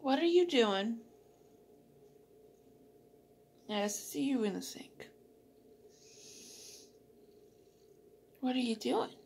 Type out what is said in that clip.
What are you doing? I see you in the sink. What are you doing?